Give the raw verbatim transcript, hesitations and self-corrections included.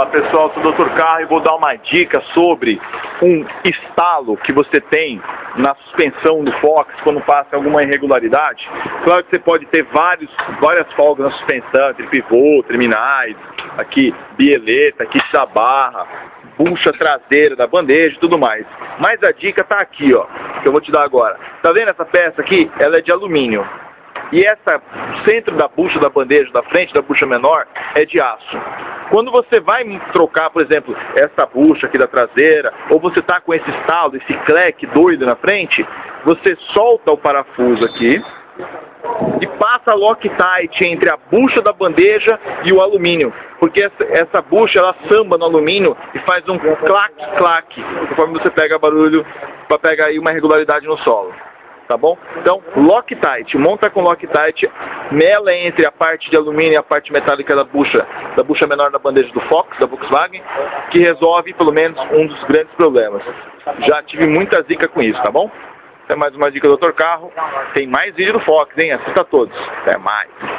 Olá pessoal, sou o doutor Carro e vou dar uma dica sobre um estalo que você tem na suspensão do Fox quando passa alguma irregularidade. Claro que você pode ter vários, várias folgas na suspensão, entre pivô, terminais, aqui bieleta, aqui da barra, bucha traseira da bandeja e tudo mais. Mas a dica tá aqui, ó, que eu vou te dar agora. Tá vendo essa peça aqui? Ela é de alumínio. E essa, o centro da bucha da bandeja, da frente da bucha menor, é de aço. Quando você vai trocar, por exemplo, essa bucha aqui da traseira, ou você está com esse estalo, esse cleque doido na frente, você solta o parafuso aqui e passa Loctite entre a bucha da bandeja e o alumínio. Porque essa, essa bucha, ela samba no alumínio e faz um clac-clac, conforme você pega barulho, para pegar aí uma irregularidade no solo. Tá bom? Então, Loctite, monta com Loctite, mela entre a parte de alumínio e a parte metálica da bucha, da bucha menor da bandeja do Fox, da Volkswagen, que resolve pelo menos um dos grandes problemas. Já tive muita zica com isso, tá bom? Até mais uma dica do doutor Carro. Tem mais vídeo do Fox, hein? Assista a todos. Até mais.